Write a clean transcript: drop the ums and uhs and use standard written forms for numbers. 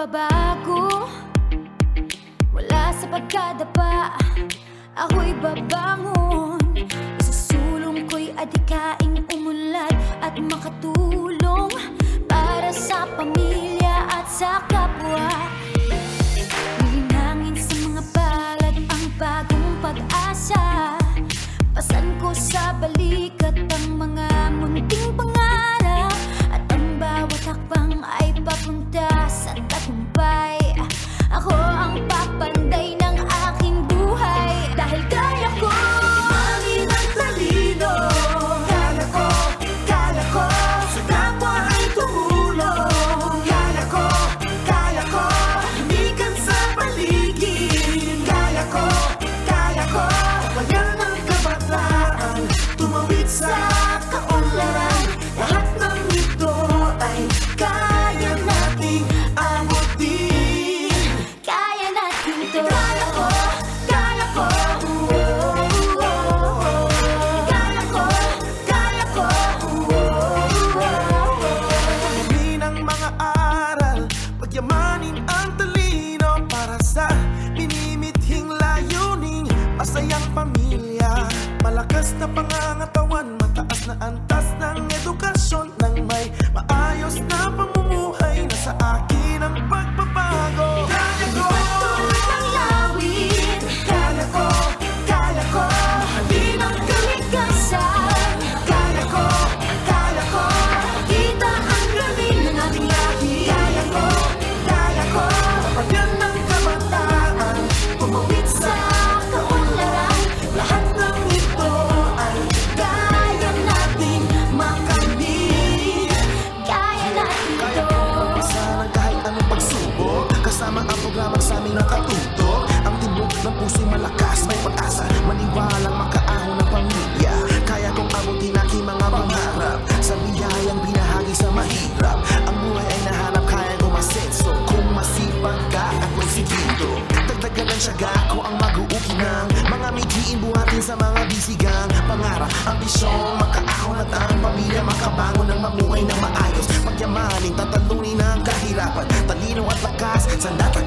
magbabago. Wala sa pagkadapa, ako'y babangon. Isusulong ko'y adikaing umunlad at makatulong para sa pamilya at sa kapwa. Hihinangin sa mga palad ang bagong pag-asa. Pasan ko sa balikat ang mga munting pangarap, at ang bawat hakbang ay papunta sa tagumpay. Ako ang papanday ng aking buhay dahil kaya ko maging ang talino. Kaya ko sa kapwa ay tumulong. Kaya ko himikan sa paligid. Kaya ko bayan ng kabataan, tumawid sa kaunlaran. Lahat ng ito ay kaya nating abutin. Kaya natin to. Kaya ko Dami ng mga aral, pagyamanin ang talino para sa minimithing layuning masayang pamilya. Malakas na pangangatawan, mataas na antas ng edukasyon, nang may maayos na pamumuhay na sa akin ang pagbabago. Kaya ko Lawin, kaya ko mahalin ang kalikasan. Kaya ko kita ang galing ng ating lahi. Kaya ko bayan ng kabataan, tumawid sa kaunlaran. Lahat ng ito ay kaya nating makamit. Kaya natin to. isa ng kahit anong pagsubok, kasama ang programang sa aming nakatutok. Ang tibok ng puso'y malakas, may pag-asa, maniwalang makaahon ng pamilya. Kaya kong abutin aking mga pangarap, sa biyayang binahagi sa mahirap. Ang buhay ay nahanap, kaya umasenso kung masipag ka at konsigido. Dagdagan ng syaga ako ang mag-uuki ng mga mithiin, buhatin sa mga bisigang pangarap, ambisyon, makaahon at ang pamilya makabangon ng mamuhay na maayos. Pagyamanin, tatalunin ang kahirapan, talino at lakas sa lahat